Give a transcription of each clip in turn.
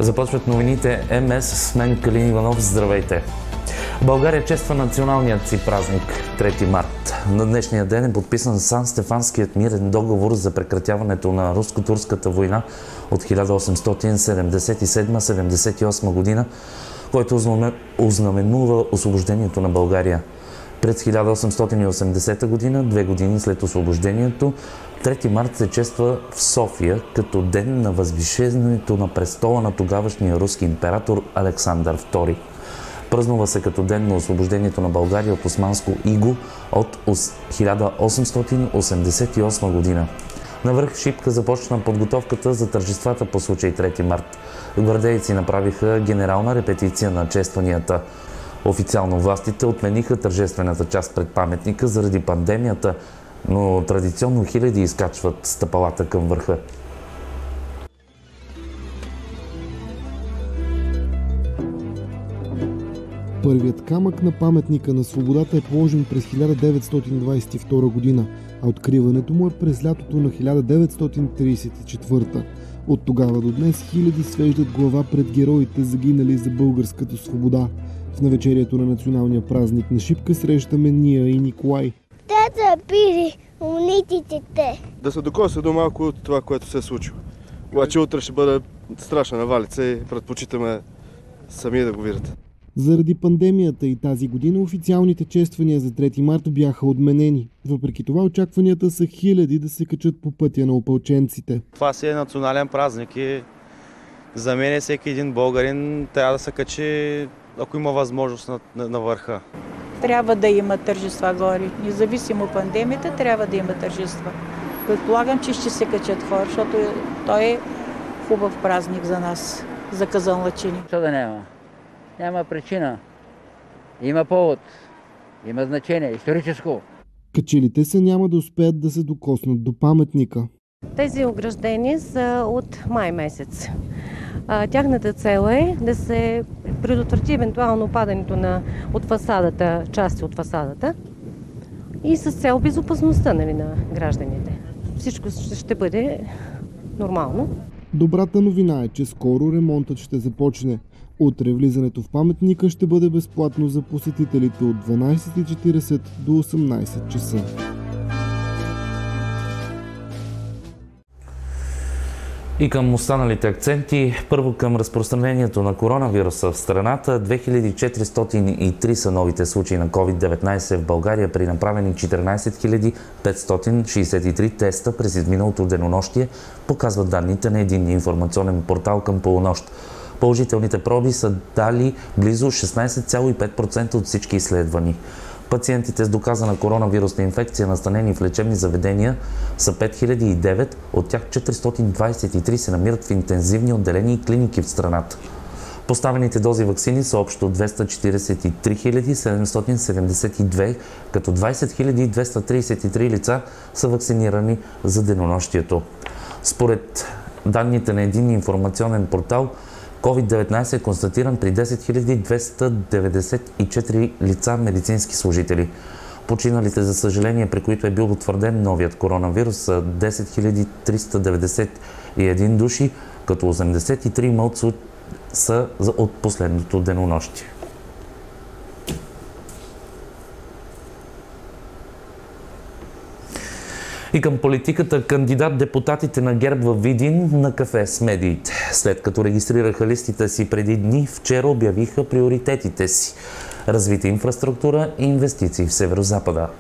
Започват новините МС с мен Калин Иванов. Здравейте! България чества националният си празник 3 март. На днешния ден е подписан Сан-Стефанският мирен договор за прекратяването на руско-турската война от 1877-78 година, който ознаменува освобождението на България. През 1880 година, 2 години след освобождението, 3 март се чества в София като ден на възвишението на престола на тогавашния руски император Александър II. Празнува се като ден на освобождението на България от османско иго от 1888 година. На връх Шипка започна подготовката за тържествата по случай 3 март. Гвардейци направиха генерална репетиция на честванията. Официално властите отмениха тържествената част пред паметника заради пандемията, но традиционно хиляди изкачват стъпалата към върха. Първият камък на паметника на свободата е положен през 1922 година, а откриването му е през лятото на 1934. От тогава до днес хиляди свеждат глава пред героите, загинали за българската свобода. В навечерието на националния празник на Шипка срещаме Ния и Николай. Те са били умниците. Да се докоса до малко от това, което се е случило. Обаче утре ще бъде страшна навалица и предпочитаме сами да го видите. Заради пандемията и тази година официалните чествания за 3 марта бяха отменени. Въпреки това очакванията са хиляди да се качат по пътя на опълченците. Това си е национален празник и за мен всеки един българин трябва да се качи, ако има възможност на върха. Трябва да има тържества горе. Независимо от пандемията, трябва да има тържества. Предполагам, че ще се качат хора, защото той е хубав празник за нас, за казанлъчини. Що да няма? Няма причина. Има повод. Има значение. Историческо. Качилите се няма да успеят да се докоснат до паметника. Тези ограждения са от май месец. Тяхната цел е да се предотврати евентуално падането от фасадата, части от фасадата и с цел безопасността на гражданите. Всичко ще бъде нормално. Добрата новина е, че скоро ремонтът ще започне. Утре влизането в паметника ще бъде безплатно за посетителите от 12:40 до 18 часа. И към останалите акценти, първо към разпространението на коронавируса в страната. 2403 са новите случаи на COVID-19 в България при направени 14 563 теста през изминалото денонощие, показват данните на единния информационен портал към полунощ. Положителните проби са дали близо 16,5% от всички изследвани. Пациентите с доказана коронавирусна инфекция, настанени в лечебни заведения, са 5009, от тях 423 се намират в интензивни отделения и клиники в страната. Поставените дози ваксини са общо 243 772, като 20 233 лица са вакцинирани за денонощието. Според данните на един информационен портал, COVID-19 е констатиран при 10 294 лица медицински служители. Починалите, за съжаление, при които е бил утвърден новият коронавирус, са 10 391 души, като 83 са от последното денонощие. И към политиката, кандидат-депутатите на ГЕРБ във Видин на кафе с медиите. След като регистрираха листите си преди дни, вчера обявиха приоритетите си – развитие инфраструктура и инвестиции в Северозапада.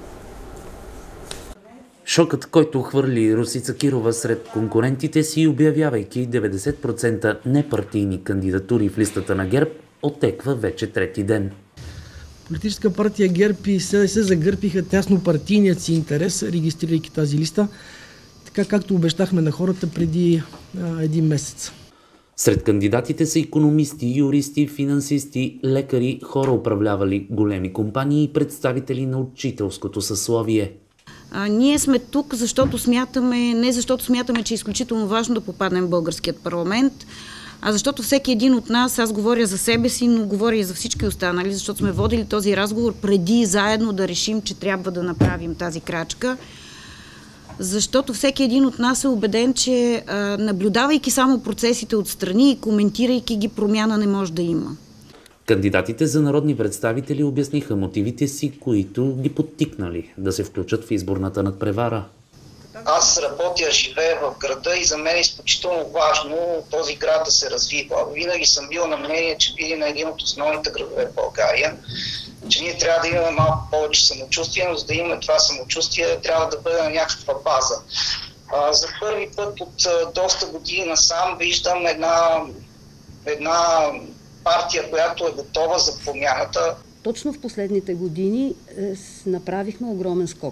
Шокът, който хвърли Росица Кирова сред конкурентите си, обявявайки 90% непартийни кандидатури в листата на ГЕРБ, отеква вече трети ден. Политическа партия ГЕРБ и СДС загърпиха тясно партийният си интерес, регистрирайки тази листа, така както обещахме на хората преди един месец. Сред кандидатите са икономисти, юристи, финансисти, лекари, хора управлявали големи компании и представители на учителското съсловие. Ние сме тук, не защото смятаме, че е изключително важно да попаднем в българският парламент, а защото всеки един от нас, аз говоря за себе си, но говоря и за всички останали, защото сме водили този разговор преди заедно да решим, че трябва да направим тази крачка. Защото всеки един от нас е убеден, че наблюдавайки само процесите отстрани и коментирайки ги, промяна не може да има. Кандидатите за народни представители обясниха мотивите си, които ги подтикнали да се включат в изборната надпревара. Аз работя, живея в града и за мен е изключително важно този град да се развива. Винаги съм бил на мнение, че Видин е един от основните градове в България, че ние трябва да имаме малко повече самочувствие, но за да имаме това самочувствие, трябва да бъде на някаква база. За първи път от доста години насам виждам една партия, която е готова за промяната. Точно в последните години направихме огромен скок.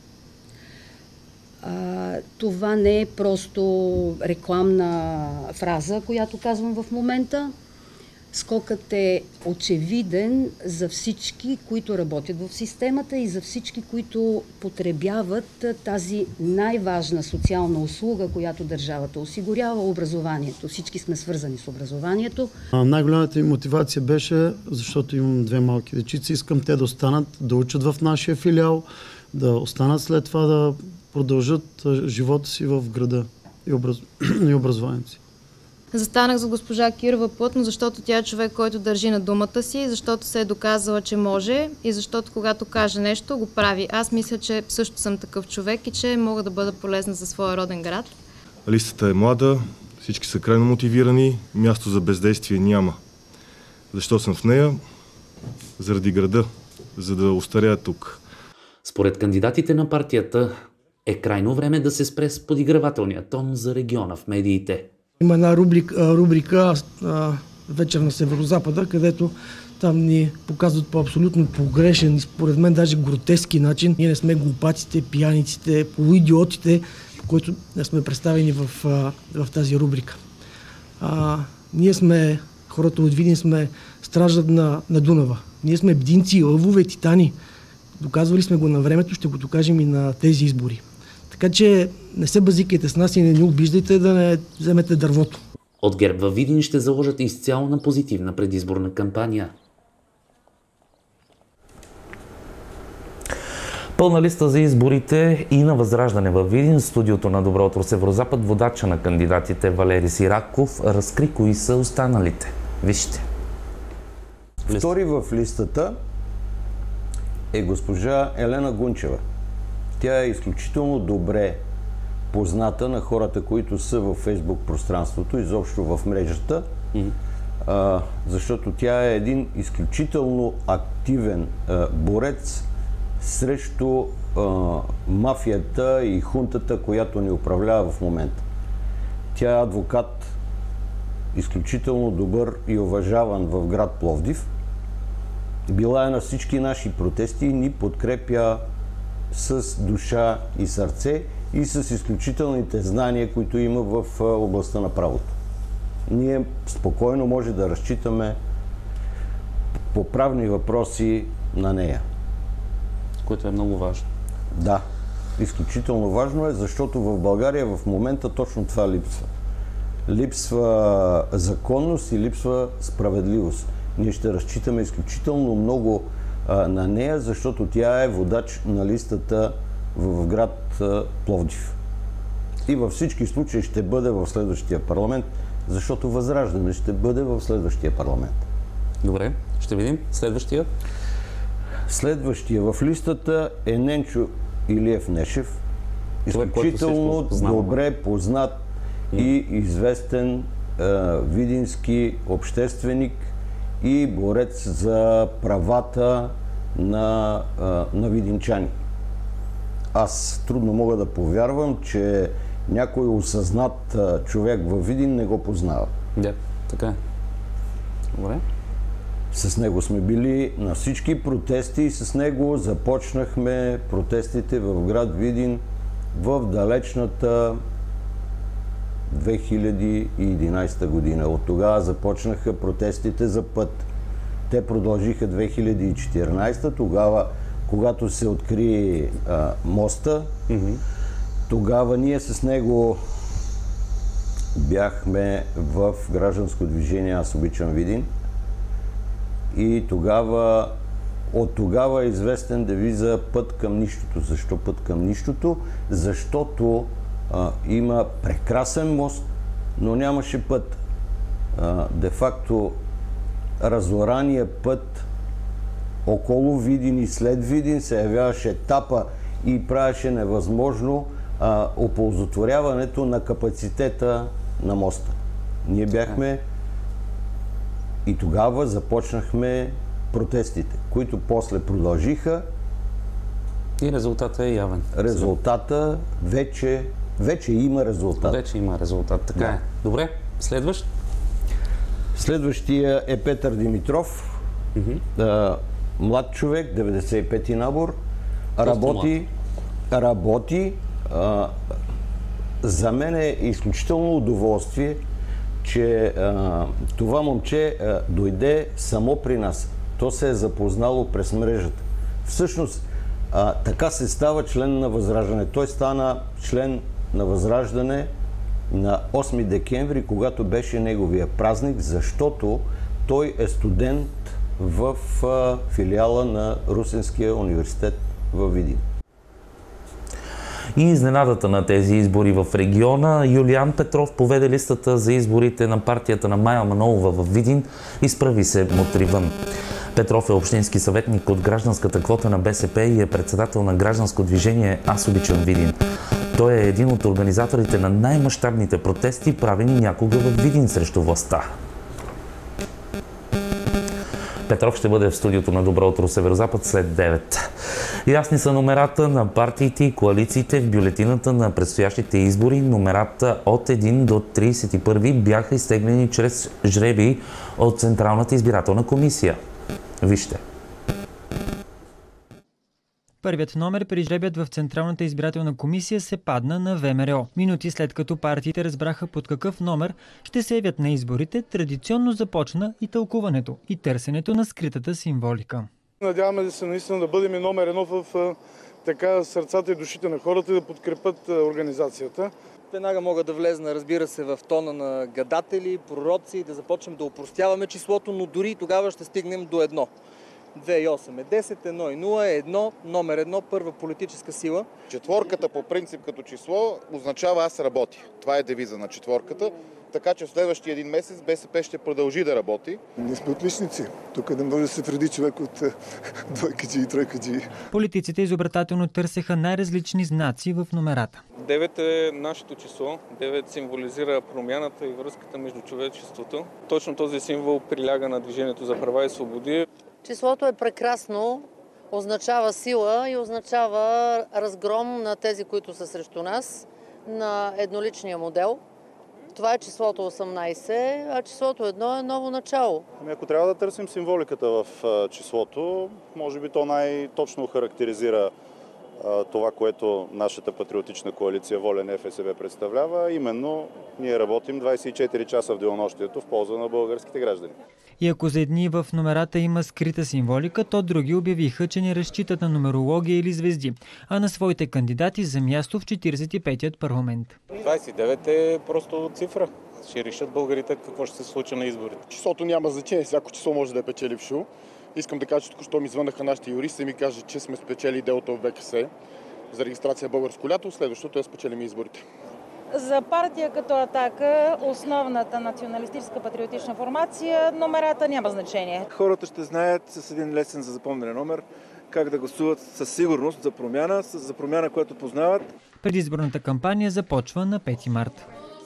Това не е просто рекламна фраза, която казвам в момента. Скокът е очевиден за всички, които работят в системата и за всички, които потребяват тази най-важна социална услуга, която държавата осигурява, образованието. Всички сме свързани с образованието. Най-голямата ми мотивация беше, защото имам 2 малки дечица, искам те да останат, да учат в нашия филиал, да останат след това да продължат живота си в града и образованието си. Застанах за госпожа Кирова плътно, защото тя е човек, който държи на думата си, защото се е доказала, че може и защото когато каже нещо, го прави. Аз мисля, че също съм такъв човек и че мога да бъда полезна за своя роден град. Листата е млада, всички са крайно мотивирани, място за бездействие няма. Защо съм в нея? Заради града, за да остаря тук. Според кандидатите на партията е крайно време да се спре с подигравателния тон за региона в медиите. Има една рубрика Вечер на Северозапада, където там ни показват по абсолютно погрешен и според мен даже гротески начин. Ние не сме глупаците, пияниците, полуидиотите, по които сме представени в тази рубрика. Ние сме, хората от Видин, сме стражът на Дунава. Ние сме бдинци, лъвове, титани. Доказвали сме го на времето, ще го докажем и на тези избори. Така че не се базикайте с нас и не ни обиждайте да не вземете дървото. От ГЕРБ във Видин ще заложат изцяло на позитивна предизборна кампания. Пълна листа за изборите и на Възраждане във Видин. Студиото на Добро утро Северозапад, водача на кандидатите Валери Сираков разкри кои са останалите. Вижте. Втори в листата е госпожа Елена Гунчева. Тя е изключително добре позната на хората, които са във Фейсбук пространството, изобщо в мрежата, защото тя е един изключително активен борец срещу мафията и хунтата, която ни управлява в момента. Тя е адвокат, изключително добър и уважаван в град Пловдив. Била е на всички наши протести и ни подкрепя с душа и сърце и с изключителните знания, които има в областта на правото. Ние спокойно може да разчитаме по правни въпроси на нея. Което е много важно. Да, изключително важно е, защото в България в момента точно това липсва. Липсва законност и липсва справедливост. Ние ще разчитаме изключително много на нея, защото тя е водач на листата в град Пловдив. И във всички случаи ще бъде в следващия парламент, защото Възраждане ще бъде в следващия парламент. Добре, ще видим. Следващия? Следващия в листата е Ненчо Илиев Нешев. Изключително добре познат и известен видински общественик и борец за правата на видинчани. Аз трудно мога да повярвам, че някой осъзнат човек във Видин не го познава. Да, така е. Добре. С него сме били на всички протести и с него започнахме протестите в град Видин в далечната 2011 година. От тогава започнаха протестите за път. Те продължиха 2014, тогава, когато се откри моста. Тогава ние с него бяхме в гражданско движение Аз обичам Видин. И тогава От тогава е известен девиза "Път към нищото". Защо път към нищото? Защото има прекрасен мост, но нямаше път. Де-факто разорания път около Видин и след Видин се явяваше етапа и правеше невъзможно оползотворяването на капацитета на моста. Ние бяхме и тогава започнахме протестите, които после продължиха. И резултатът е явен. Резултата вече има резултат. Вече има резултат, така е. Добре, следващ? Следващия е Петър Димитров. Млад човек, 95-ти набор. Работи. За мен е изключително удоволствие, че това момче дойде само при нас. То се е запознало през мрежата. Всъщност, така се става член на Възраждане. Той стана член на Възраждане на 8 декември, когато беше неговия празник, защото той е студент в филиала на Русенския университет във Видин. И изненадата на тези избори в региона, Юлиан Петров поведе листата за изборите на партията на Мая Манолова в Видин. Изправи се мутри вън. Петров е общински съветник от гражданската квота на БСП и е председател на гражданско движение "Аз обичам Видин". Той е един от организаторите на най-мащабните протести, правени някога в Видин срещу властта. Петров ще бъде в студиото на Добро утро Северозапад след 9. Ясни са номерата на партиите и коалициите в бюлетината на предстоящите избори. Номерата от 1 до 31 бяха изтеглени чрез жребий от Централната избирателна комисия. Вижте. Първият номер при жребият в Централната избирателна комисия се падна на ВМРО. Минути след като партиите разбраха под какъв номер ще се явят на изборите, традиционно започна и тълкуването и търсенето на скритата символика. Надяваме се наистина да бъдем номер едно в така сърцата и душите на хората и да подкрепят организацията. Веднага мога да влезна, разбира се, в тона на гадатели, пророци и да започнем да опростяваме числото, но дори тогава ще стигнем до 1. 2 и 8 е 10, 1 и 0 е 1, номер 1, първа политическа сила. Четворката по принцип като число означава "Аз работя". Това е девиза на четворката. Така че в следващия един месец БСП ще продължи да работи. Ние сме отличници. Тук не може да се вреди човек от двойкаджи и тройкаджи. Политиците изобретателно търсеха най-различни знаци в номерата. 9 е нашето число. 9 символизира промяната и връзката между човечеството. Точно този символ приляга на Движението за права и свободи. Числото е прекрасно, означава сила и означава разгром на тези, които са срещу нас, на едноличния модел. Това е числото 18, а числото 1 е ново начало. Ако трябва да търсим символиката в числото, може би то най-точно характеризира това, което нашата патриотична коалиция Воля НФСБ представлява. Именно ние работим 24 часа в денонощието в полза на българските граждани. И ако за едни в номерата има скрита символика, то други обявиха, че не разчитат на нумерология или звезди, а на своите кандидати за място в 45-тият парламент. 29 е просто цифра. Ще решат българите какво ще се случи на изборите. Числото няма значение, всяко число може да е печелившо. Искам да кажа, че току-що ми звънаха нашите юристи и ми кажат, че сме спечели делото в ВКС за регистрация българско лято. Следващото е спечелим изборите. За партия като Атака, основната националистическа патриотична формация, номерата няма значение. Хората ще знаят с един лесен за запомнене номер как да гласуват със сигурност за промяна, която познават. Предизборната кампания започва на 5 март.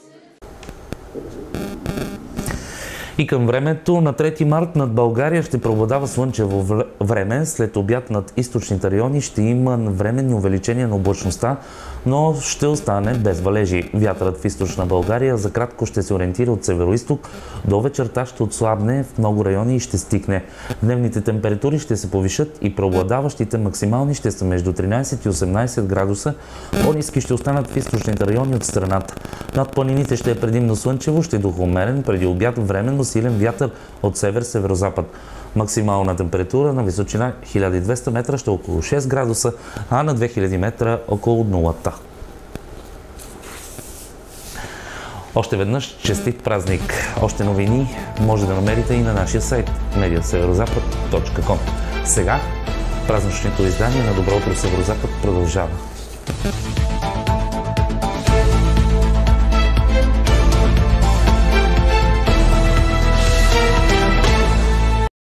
И към времето на 3 март над България ще преобладава слънчево време. След обяд над източните райони ще има временни увеличения на облачността, но ще остане без валежи. Вятърът в източна България за кратко ще се ориентира от североизток, до вечерта ще отслабне в много райони и ще стикне. Дневните температури ще се повишат и преобладаващите максимални ще са между 13 и 18 градуса. По-ниски ще останат в източните райони от страната. Над планините ще е предимно слънчево, ще е духоумерен, преди обяд временно силен вятър от север-северозапад. Максимална температура на височина 1200 метра ще е около 6 градуса, а на 2000 метра около нулата. Още веднъж честит празник! Още новини може да намерите и на нашия сайт mediaseverozapad.com. Сега Празничното издание на Добро утро Северозапад продължава.